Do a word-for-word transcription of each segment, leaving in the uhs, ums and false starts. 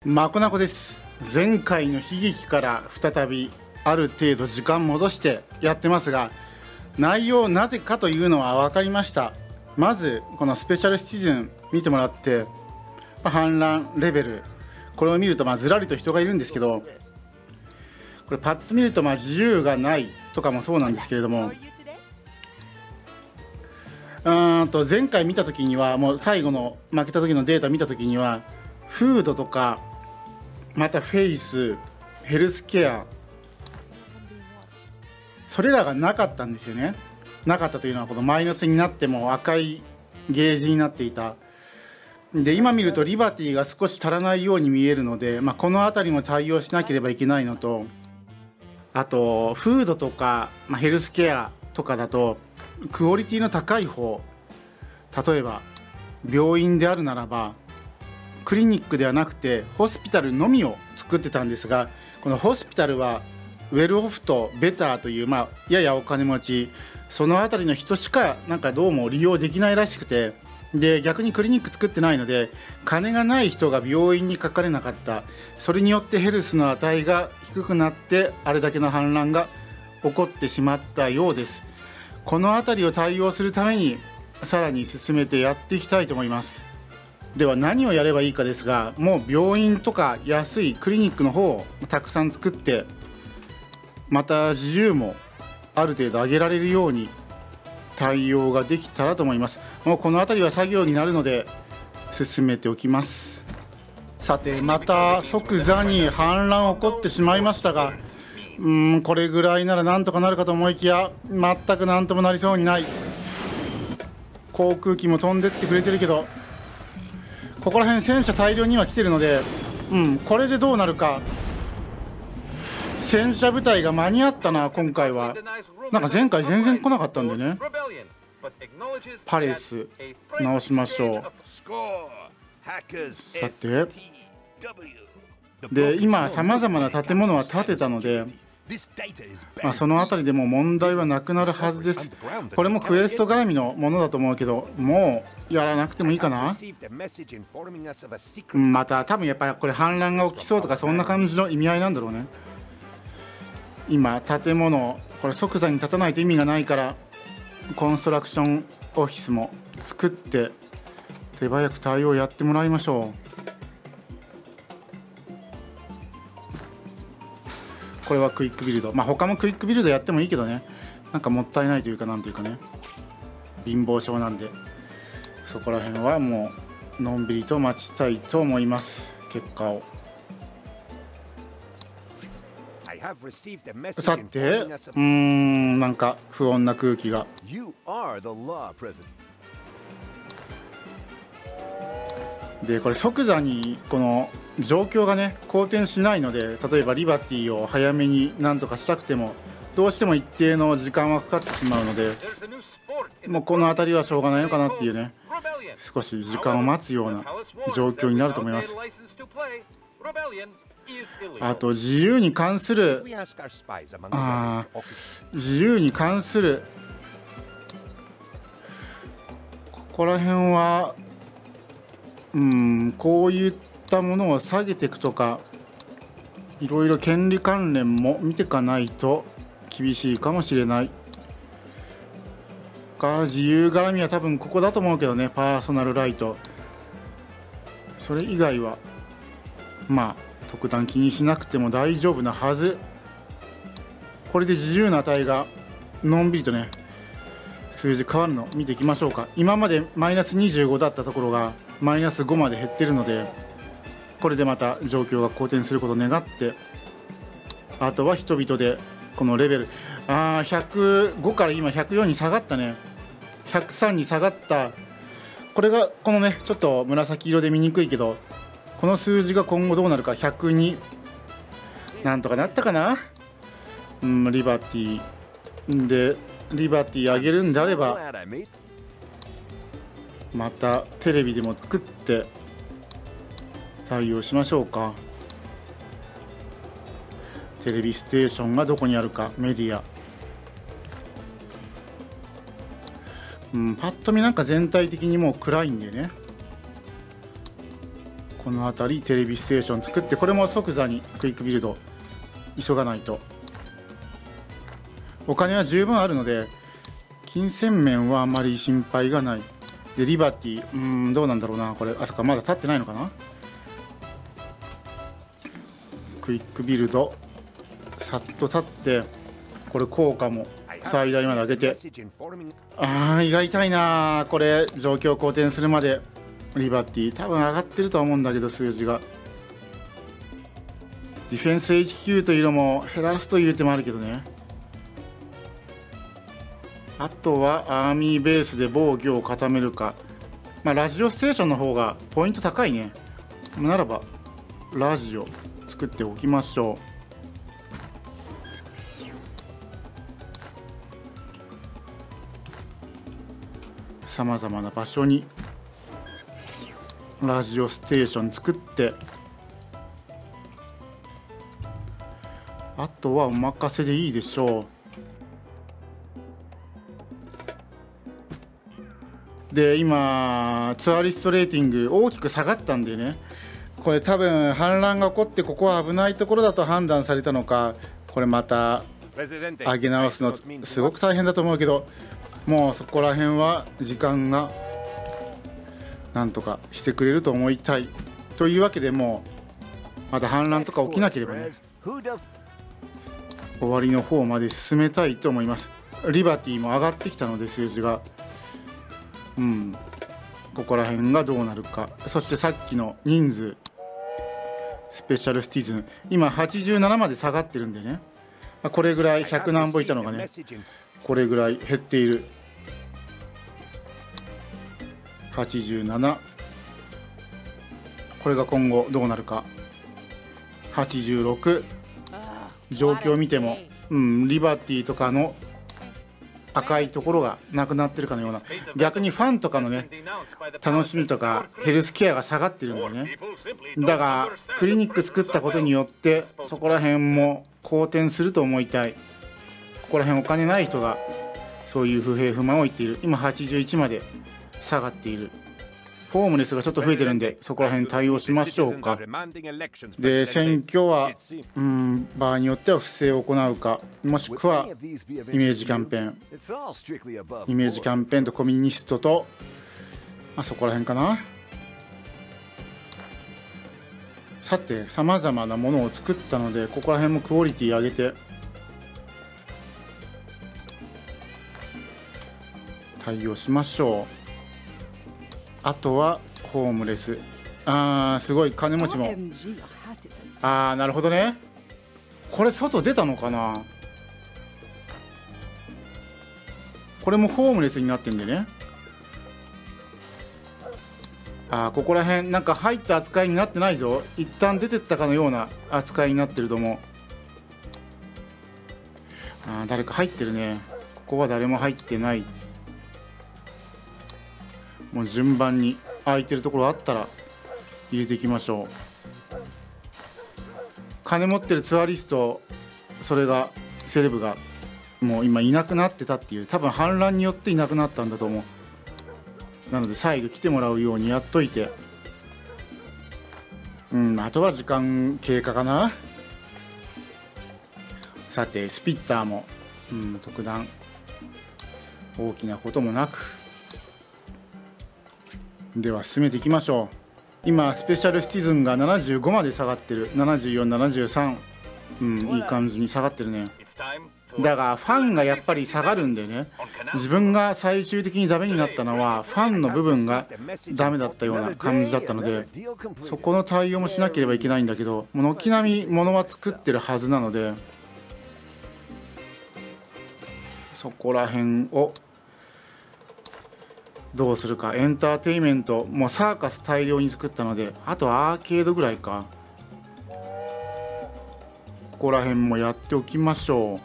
まこなこです。前回の悲劇から再びある程度時間戻してやってますが、内容なぜかというのは分かりました。まずこのスペシャルシチズン見てもらって、反乱レベルこれを見るとまあずらりと人がいるんですけど、これパッと見るとまあ自由がないとかもそうなんですけれども、うーんと前回見た時にはもう最後の負けた時のデータ見た時にはフードとかまたフェイス、ヘルスケア、それらがなかったんですよね。なかったというのはこのマイナスになっても赤いゲージになっていた。で今見るとリバティが少し足らないように見えるので、まあ、この辺りも対応しなければいけないのと、あとフードとか、まあ、ヘルスケアとかだとクオリティの高い方、例えば病院であるならばクリニックではなくてホスピタルのみを作ってたんですが、このホスピタルはウェルオフとベターという、まあ、ややお金持ち、その辺りの人しかなんかどうも利用できないらしくて、で逆にクリニック作ってないので金がない人が病院にかかれなかった。それによってヘルスの値が低くなってあれだけの反乱が起こってしまったようです。この辺りを対応するためにさらに進めてやっていきたいと思います。では何をやればいいかですが、もう病院とか安いクリニックの方をたくさん作って、また自由もある程度上げられるように対応ができたらと思います。もうこの辺りは作業になるので進めておきます。さてまた即座に反乱起こってしまいましたが、うーんこれぐらいならなんとかなるかと思いきや、全くなんともなりそうにない。航空機も飛んでってくれてるけど、ここら辺戦車大量には来てるので、うん、これでどうなるか。戦車部隊が間に合ったな今回は。なんか前回全然来なかったんでね。パレス直しましょう。さてで今さまざまな建物は建てたので、まあ、その辺りでも問題はなくなるはずです。これもクエスト絡みのものだと思うけど、もうやらなくてもいいかな。うん、また多分やっぱりこれ反乱が起きそうとかそんな感じの意味合いなんだろうね。今建物これ即座に建たないと意味がないから、コンストラクションオフィスも作って手早く対応やってもらいましょう。これはクイックビルド、まあ他もクイックビルドやってもいいけどね、なんかもったいないというかなんというかね、貧乏症なんでそこら辺はもうのんびりと待ちたいと思います。結果を。さて、うーんなんか不穏な空気が。でこれ即座にこの状況がね好転しないので、例えばリバティを早めになんとかしたくてもどうしても一定の時間はかかってしまうので、もうこの辺りはしょうがないのかなっていうね、少し時間を待つような状況になると思います。あと自由に関するあ自由に関するここら辺はうんこういったものを下げていくとか、いろいろ権利関連も見ていかないと厳しいかもしれないか。自由絡みは多分ここだと思うけどね、パーソナルライト。それ以外はまあ特段気にしなくても大丈夫なはず。これで自由な値がのんびりとね数字変わるの見ていきましょうか。今までマイナスにじゅうごだったところがマイナスごまで減ってるので、これでまた状況が好転することを願って、あとは人々でこのレベルあひゃくごから今ひゃくよんに下がったね。ひゃくさんに下がった。これがこのねちょっと紫色で見にくいけど、この数字が今後どうなるか。ひゃくになんとかなったかな。うんリバティでリバティ上げるんであればまたテレビでも作って対応しましょうか。テレビステーションがどこにあるか。メディア、うん、パッと見なんか全体的にもう暗いんでね、 この辺りテレビステーション作って、これも即座にクイックビルド急がないと。お金は十分あるので金銭面はあまり心配がない。でリバティ、うーんどうなんだろうな、これあそっかまだ立ってないのかな。クイックビルドさっと立って、これ効果も最大まで上げて、あー胃が痛いな、これ状況好転するまで。リバティ多分上がってるとは思うんだけど、数字がディフェンス エイチキュー というのも減らすという手もあるけどね。あとはアーミーベースで防御を固めるか、まあ、ラジオステーションの方がポイント高いね。ならばラジオ作っておきましょう。さまざまな場所にラジオステーション作って、あとはお任せでいいでしょう。で今ツアリストレーティング大きく下がったんでね、これ多分反乱が起こってここは危ないところだと判断されたのか、これまた上げ直すのすごく大変だと思うけど、もうそこら辺は時間がなんとかしてくれると思いたい。というわけで、もうまた反乱とか起きなければね、終わりの方まで進めたいと思います。リバティも上がってきたので数字が、うんここら辺がどうなるか。そしてさっきの人数スペシャルシティズン今はちじゅうななまで下がってるんでね、これぐらいひゃく何歩いたのがね、これぐらい減っている。はちじゅうなな、これが今後どうなるか。はちじゅうろく、状況を見ても、うん、リバティとかの赤いところがなくなってるかのような、逆にファンとかのね楽しみとかヘルスケアが下がってるんだよね。だがクリニック作ったことによってそこら辺も好転すると思いたい。ここら辺お金ない人がそういう不平不満を言っている。今はちじゅういちまで下がっている。ホームレスがちょっと増えてるんで、そこら辺対応しましょうか。で選挙は、うん、場合によっては不正を行うか、もしくはイメージキャンペーンイメージキャンペーンとコミュニストと、まあ、そこら辺かな。さてさまざまなものを作ったので、ここら辺もクオリティ上げて対応しましょう。あとはホームレス、あーすごい金持ちも、あーなるほどね、これ外出たのかな。これもホームレスになってんでね、あーここら辺なんか入った扱いになってないぞ。一旦出てったかのような扱いになってると思う。あー誰か入ってるね。ここは誰も入ってない。もう順番に空いてるところあったら入れていきましょう。金持ってるツアリスト、それがセレブがもう今いなくなってたっていう、多分反乱によっていなくなったんだと思う。なので再度来てもらうようにやっといて、うんあとは時間経過かな。さてスピッターも、うん、特段大きなこともなく、では進めていきましょう。今スペシャルシティズンがななじゅうごまで下がってる。ななじゅうよん、ななじゅうさん、うん、いい感じに下がってるね。だがファンがやっぱり下がるんでね、自分が最終的にダメになったのはファンの部分がダメだったような感じだったので、そこの対応もしなければいけないんだけど、もう軒並み物は作ってるはずなので、そこら辺をどうするか。エンターテインメントもうサーカス大量に作ったので、あとアーケードぐらいか。ここら辺もやっておきましょ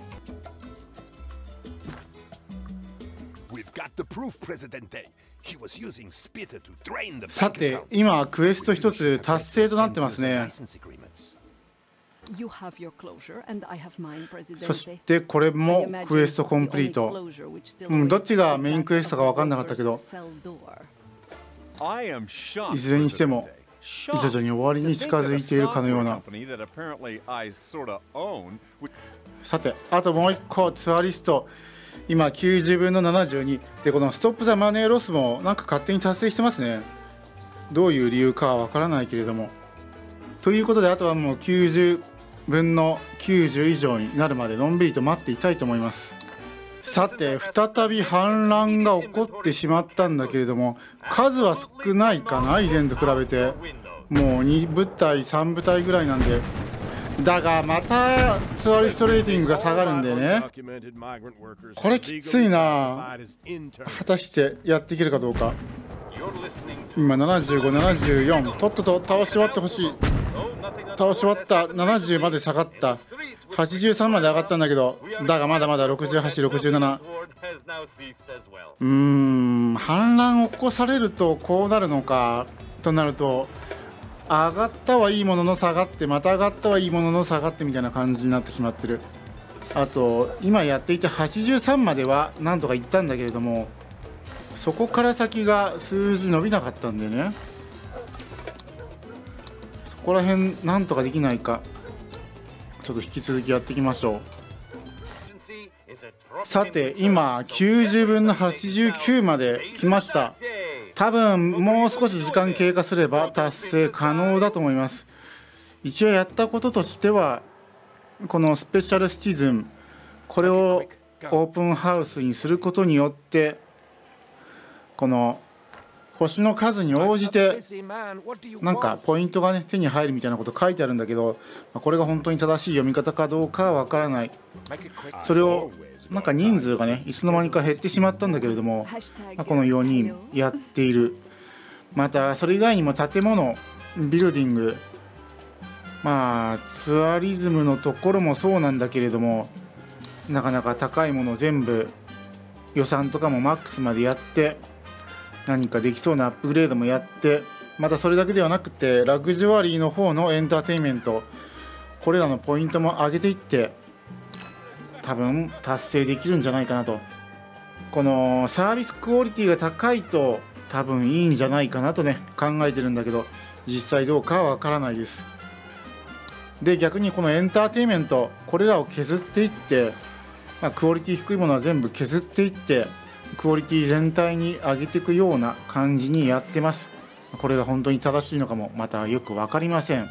う。さて今クエスト一つ達成となってますね。そしてこれもクエストコンプリート、うん、どっちがメインクエストか分かんなかったけど、いずれにしても徐々に終わりに近づいているかのような。さて、あともう一個ツアリスト、今きゅうじゅうぶんのななじゅうにで、このストップ・ザ・マネー・ロスもなんか勝手に達成してますね。どういう理由かはわからないけれども。ということで、あとはもうきゅうじゅうぶんのきゅうじゅう以上になるまでのんびりと待っていたいと思います。さて、再び反乱が起こってしまったんだけれども、数は少ないかな、以前と比べて。もうに部隊さん部隊ぐらいなんで。だがまたツアリストレーティングが下がるんでね、これきついな。果たしてやっていけるかどうか。今ななじゅうご、ななじゅうよん、とっとと倒し終わってほしい。倒し終わった。ななじゅうまで下がった。はちじゅうさんまで上がったんだけど、だがまだまだろくじゅうはち、ろくじゅうなな。うーん、反乱を起こされるとこうなるのかとなると、上がったはいいものの下がって、また上がったはいいものの下がってみたいな感じになってしまってる。あと今やっていてはちじゅうさんまではなんとかいったんだけれども、そこから先が数字伸びなかったんでね、そこら辺なんとかできないか、ちょっと引き続きやっていきましょう。さて、今きゅうじゅうぶんのはちじゅうきゅうまで来ました。多分もう少し時間経過すれば達成可能だと思います。一応やったこととしては、このスペシャルシティズン、これをオープンハウスにすることによって、この星の数に応じてなんかポイントがね手に入るみたいなこと書いてあるんだけど、これが本当に正しい読み方かどうかはわからない。それをなんか人数がねいつの間にか減ってしまったんだけれども、このよにんやっている。またそれ以外にも建物、ビルディング、まあツアリズムのところもそうなんだけれども、なかなか高いもの全部予算とかもマックスまでやって、何かできそうなアップグレードもやって、またそれだけではなくてラグジュアリーの方のエンターテインメント、これらのポイントも上げていって多分達成できるんじゃないかなと。このサービスクオリティが高いと多分いいんじゃないかなとね考えてるんだけど、実際どうかはわからないです。で、逆にこのエンターテインメント、これらを削っていって、まあ、クオリティ低いものは全部削っていってクオリティ全体に上げていくような感じにやってます。これが本当に正しいのかもまたよく分かりません。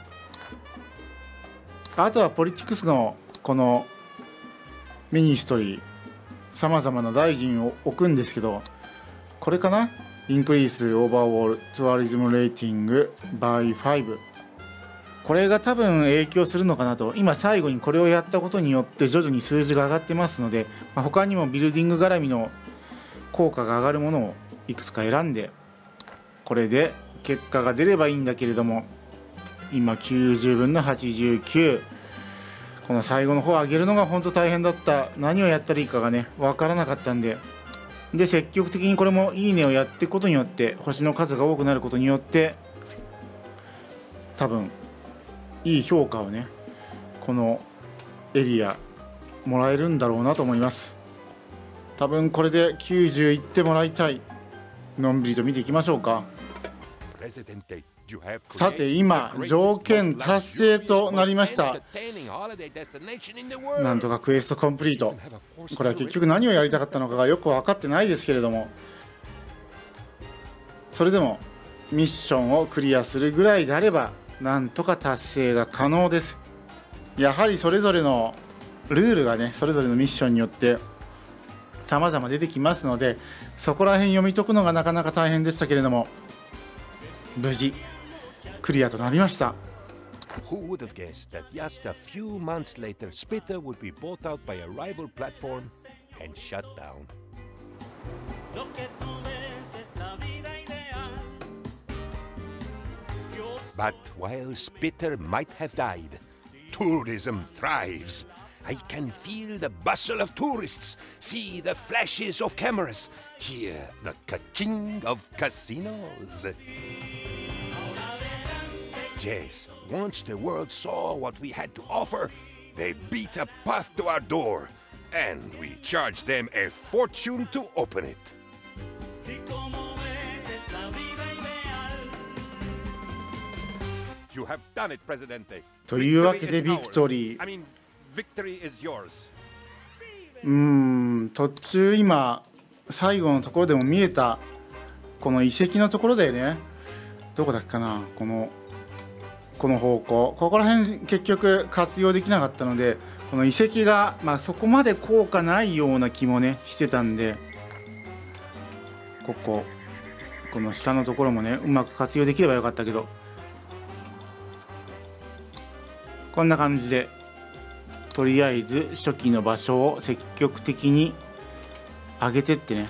あとはポリティクスのこのミニストリー、さまざまな大臣を置くんですけど、これかな、インクリースオーバーオールツアリズムレーティング バイファイブ、これが多分影響するのかなと。今最後にこれをやったことによって徐々に数字が上がってますので、まあ、他にもビルディング絡みの効果が上がるものをいくつか選んで、これで結果が出ればいいんだけれども、今きゅうじゅうぶんのはちじゅうきゅう、この最後の方を上げるのが本当大変だった。何をやったらいいかがね分からなかったんで、で積極的にこれもいいねをやっていくことによって、星の数が多くなることによって多分いい評価をねこのエリアもらえるんだろうなと思います。多分これできゅうじゅういってもらいたい。のんびりと見ていきましょうか。さて、今条件達成となりました。なんとかクエストコンプリート。これは結局何をやりたかったのかがよく分かってないですけれども、それでもミッションをクリアするぐらいであればなんとか達成が可能です。やはりそれぞれのルールがね、それぞれのミッションによって様々出てきますので、そこら辺読み解くのがなかなか大変でしたけれども、無事クリアとなりました。 Who would have guessed that just a few months later, Spitter would be bought out by a rival platform and shut down? But while Spitter might have died, tourism thrives. I can feel the bustle of tourists, see the flashes of cameras, hear the ka-ching of casinos. Yes, once the world saw what we had to offer, they beat a path to our door, and we charged them a fortune to open it. You have done it, Presidente. というわけでビクトリー。 I mean, victory is yours. うーん途中今最後のところでも見えたこの遺跡のところだよね。どこだっけかな、このこの方向、ここら辺結局活用できなかったので、この遺跡が、まあ、そこまで効果ないような気もねしてたんで、こここの下のところもねうまく活用できればよかったけど、こんな感じでとりあえず初期の場所を積極的に上げてってね、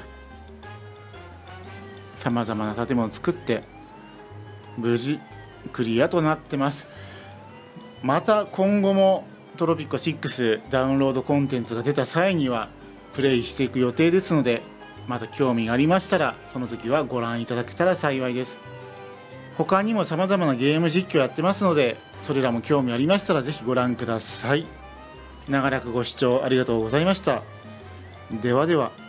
さまざまな建物を作って無事クリアとなってます。また今後もトロピッコシックスダウンロードコンテンツが出た際にはプレイしていく予定ですので、また興味がありましたらその時はご覧いただけたら幸いです。他にもさまざまなゲーム実況やってますので、それらも興味ありましたらぜひご覧ください。長らくご視聴ありがとうございました。ではでは。